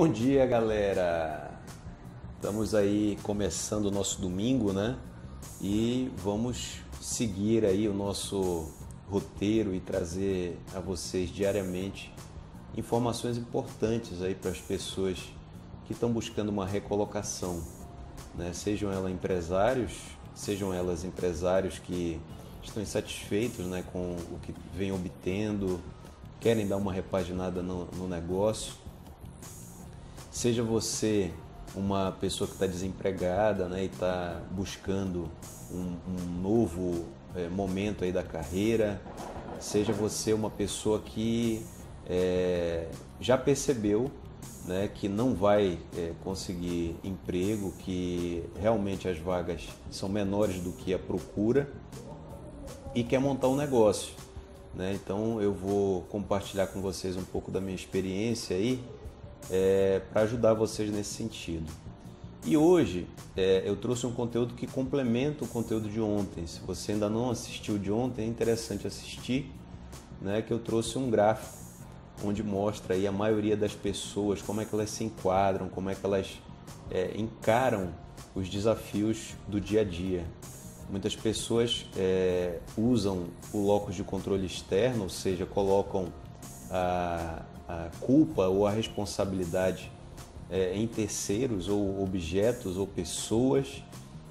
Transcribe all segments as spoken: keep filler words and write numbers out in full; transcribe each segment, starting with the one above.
Bom dia, galera! Estamos aí começando o nosso domingo, né? E vamos seguir aí o nosso roteiro e trazer a vocês diariamente informações importantes aí para as pessoas que estão buscando uma recolocação, né? Sejam elas empresários, sejam elas empresários que estão insatisfeitos, né, com o que vem obtendo, querem dar uma repaginada no, no negócio. Seja você uma pessoa que está desempregada, né, e está buscando um, um novo é, momento aí da carreira. Seja você uma pessoa que é, já percebeu, né, que não vai é, conseguir emprego, que realmente as vagas são menores do que a procura e quer montar um negócio, né? Então eu vou compartilhar com vocês um pouco da minha experiência aí é, para ajudar vocês nesse sentido. E hoje é, eu trouxe um conteúdo que complementa o conteúdo de ontem. Se você ainda não assistiu de ontem, é interessante assistir, né? Que eu trouxe um gráfico onde mostra aí a maioria das pessoas, como é que elas se enquadram, como é que elas é, encaram os desafios do dia a dia. Muitas pessoas é, usam o locus de controle externo, ou seja, colocam a, a culpa ou a responsabilidade é, em terceiros ou objetos ou pessoas,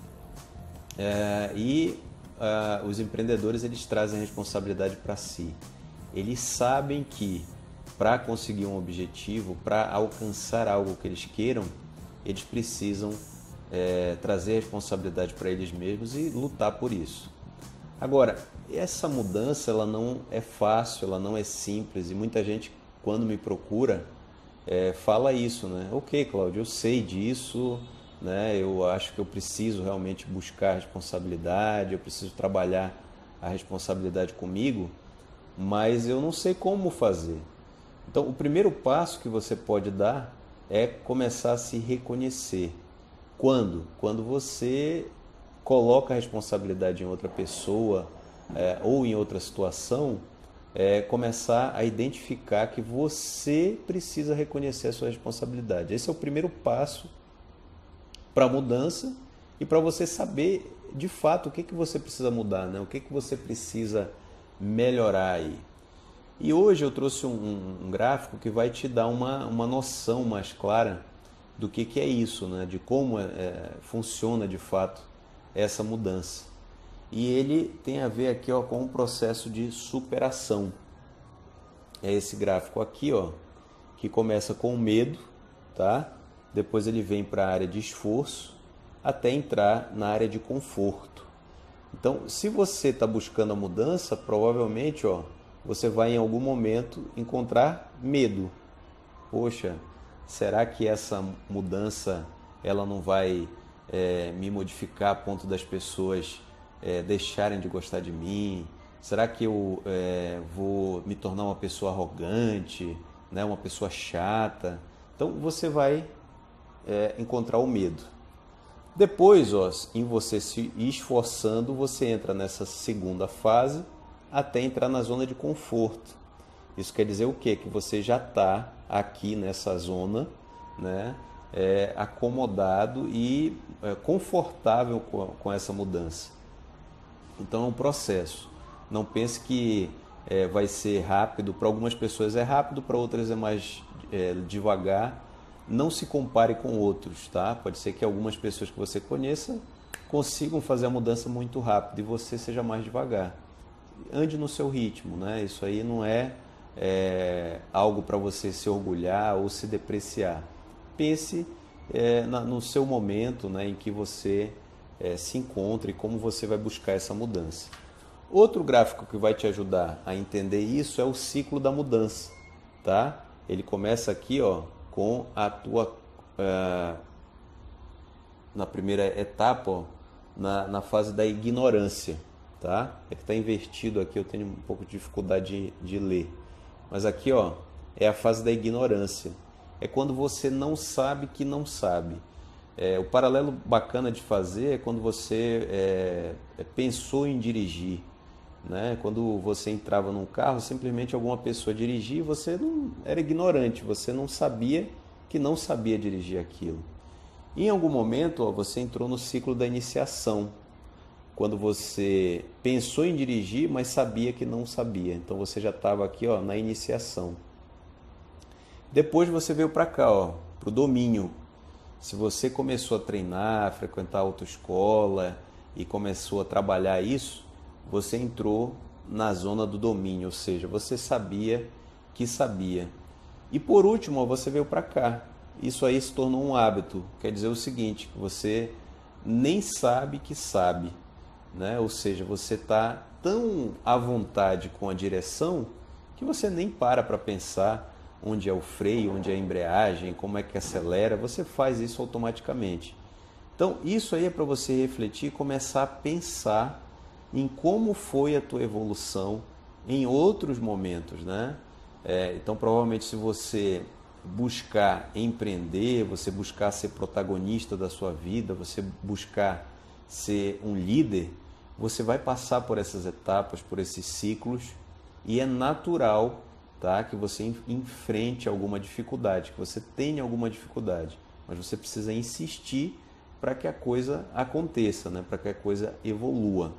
é, e a, os empreendedores eles trazem a responsabilidade para si. Eles sabem que para conseguir um objetivo, para alcançar algo que eles queiram, eles precisam É, trazer responsabilidade para eles mesmos e lutar por isso. Agora, essa mudança ela não é fácil, ela não é simples, e muita gente quando me procura é, fala isso, né? Ok, Cláudio, eu sei disso, né? Eu acho que eu preciso realmente buscar responsabilidade, eu preciso trabalhar a responsabilidade comigo, mas eu não sei como fazer. Então, o primeiro passo que você pode dar é começar a se reconhecer. Quando? Quando você coloca a responsabilidade em outra pessoa é, ou em outra situação, é, começar a identificar que você precisa reconhecer a sua responsabilidade. Esse é o primeiro passo para a mudança e para você saber de fato o que, que você precisa mudar, né? O que, que você precisa melhorar aí. E hoje eu trouxe um, um gráfico que vai te dar uma, uma noção mais clara do que, que é isso, né? De como é, funciona de fato essa mudança. E ele tem a ver aqui, ó, com o processo de superação. É esse gráfico aqui, ó, que começa com medo, tá? Depois ele vem para a área de esforço até entrar na área de conforto. Então, se você está buscando a mudança, provavelmente, ó, você vai em algum momento encontrar medo. Poxa, será que essa mudança ela não vai é, me modificar a ponto das pessoas é, deixarem de gostar de mim? Será que eu é, vou me tornar uma pessoa arrogante, né? Uma pessoa chata? Então você vai é, encontrar o medo. Depois, ó, em você se esforçando, você entra nessa segunda fase até entrar na zona de conforto. Isso quer dizer o quê? Que você já está aqui nessa zona, né, é, acomodado e é, confortável com, com essa mudança. Então é um processo. Não pense que é, vai ser rápido. Para algumas pessoas é rápido, para outras é mais é, devagar. Não se compare com outros, tá? Pode ser que algumas pessoas que você conheça consigam fazer a mudança muito rápido e você seja mais devagar. Ande no seu ritmo, né? Isso aí não é É, algo para você se orgulhar ou se depreciar. Pense é, na, no seu momento, né, em que você é, se encontra e como você vai buscar essa mudança. Outro gráfico que vai te ajudar a entender isso é o ciclo da mudança, tá? Ele começa aqui, ó, com a tua uh, na primeira etapa, ó, na, na fase da ignorância, tá? É que está invertido aqui, eu tenho um pouco de dificuldade de, de ler. Mas aqui, ó, é a fase da ignorância. É quando você não sabe que não sabe. É, o paralelo bacana de fazer é quando você é, pensou em dirigir, né? Quando você entrava num carro, simplesmente alguma pessoa dirigia e você não era ignorante, você não sabia que não sabia dirigir aquilo. Em algum momento, ó, você entrou no ciclo da iniciação, quando você pensou em dirigir, mas sabia que não sabia. Então você já estava aqui, ó, na iniciação. Depois você veio para cá, ó, para o domínio. Se você começou a treinar, a frequentar a autoescola e começou a trabalhar isso, você entrou na zona do domínio, ou seja, você sabia que sabia. E por último, ó, você veio para cá. Isso aí se tornou um hábito. Quer dizer o seguinte, que você nem sabe que sabe, né? Ou seja, você está tão à vontade com a direção que você nem para para pensar onde é o freio, onde é a embreagem, como é que acelera, você faz isso automaticamente. Então, isso aí é para você refletir e começar a pensar em como foi a tua evolução em outros momentos, né? É, então, provavelmente, se você buscar empreender, você buscar ser protagonista da sua vida, você buscar ser um líder, você vai passar por essas etapas, por esses ciclos, e é natural, tá, que você enfrente alguma dificuldade, que você tenha alguma dificuldade, mas você precisa insistir para que a coisa aconteça, né, para que a coisa evolua.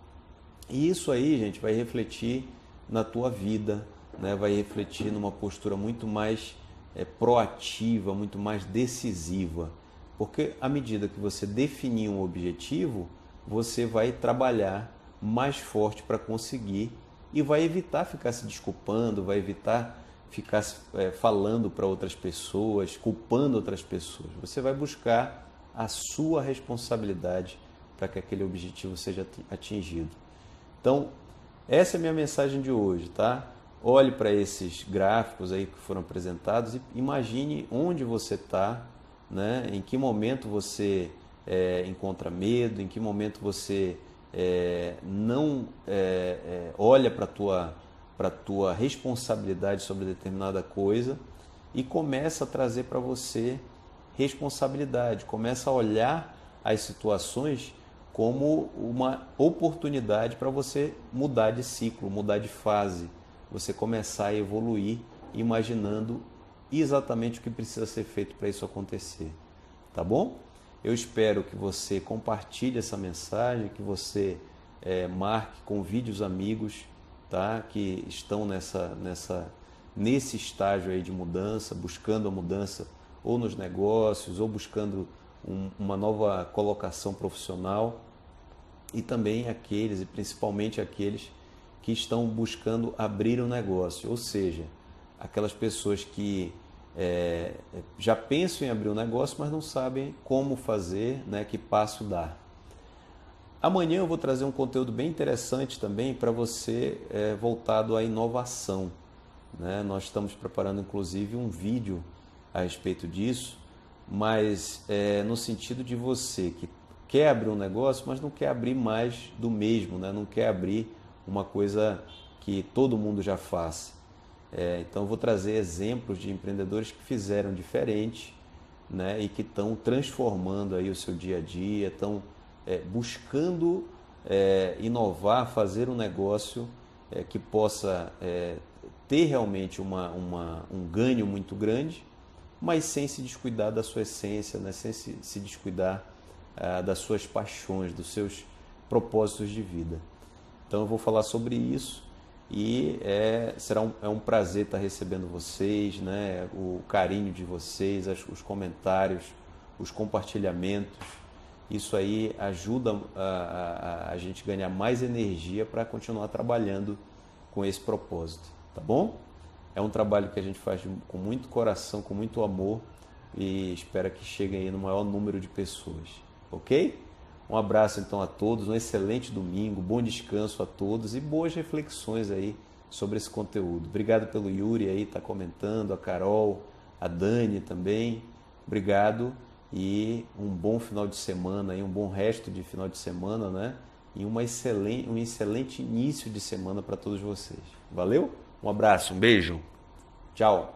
E isso aí, gente, vai refletir na tua vida, né, vai refletir numa postura muito mais é, proativa, muito mais decisiva, porque à medida que você definir um objetivo, você vai trabalhar mais forte para conseguir e vai evitar ficar se desculpando, vai evitar ficar é, falando para outras pessoas, culpando outras pessoas. Você vai buscar a sua responsabilidade para que aquele objetivo seja atingido. Então, essa é a minha mensagem de hoje, tá? Olhe para esses gráficos aí que foram apresentados e imagine onde você está, né? Em que momento você é, encontra medo, em que momento você é, não é, é, olha para a tua, para a tua responsabilidade sobre determinada coisa e começa a trazer para você responsabilidade, começa a olhar as situações como uma oportunidade para você mudar de ciclo, mudar de fase, você começar a evoluir imaginando exatamente o que precisa ser feito para isso acontecer, tá bom? Eu espero que você compartilhe essa mensagem, que você é, marque, convide os amigos, tá? Que estão nessa, nessa, nesse estágio aí de mudança, buscando a mudança ou nos negócios, ou buscando um, uma nova colocação profissional, e também aqueles, e principalmente aqueles que estão buscando abrir um negócio, ou seja, aquelas pessoas que é, já pensam em abrir um negócio, mas não sabem como fazer, né, que passo dar. Amanhã eu vou trazer um conteúdo bem interessante também para você é, voltado à inovação, né? Nós estamos preparando inclusive um vídeo a respeito disso, mas é, no sentido de você que quer abrir um negócio, mas não quer abrir mais do mesmo, né? Não quer abrir uma coisa que todo mundo já faz. É, então eu vou trazer exemplos de empreendedores que fizeram diferente, né? E que estão transformando aí o seu dia a dia, estão é, buscando é, inovar, fazer um negócio é, que possa é, ter realmente uma, uma, um ganho muito grande, mas sem se descuidar da sua essência, né? Sem se, se descuidar ah, das suas paixões, dos seus propósitos de vida. Então eu vou falar sobre isso e é, será um, é um prazer estar recebendo vocês, né? O carinho de vocês, as, os comentários, os compartilhamentos. Isso aí ajuda a, a, a gente ganhar mais energia para continuar trabalhando com esse propósito, tá bom? É um trabalho que a gente faz com muito coração, com muito amor e espero que chegue aí no maior número de pessoas, ok? Um abraço então a todos, um excelente domingo, bom descanso a todos e boas reflexões aí sobre esse conteúdo. Obrigado pelo Yuri aí, tá comentando, a Carol, a Dani também. Obrigado e um bom final de semana, aí, um bom resto de final de semana, né? E uma excelente, um excelente início de semana para todos vocês. Valeu? Um abraço, um beijo. Tchau.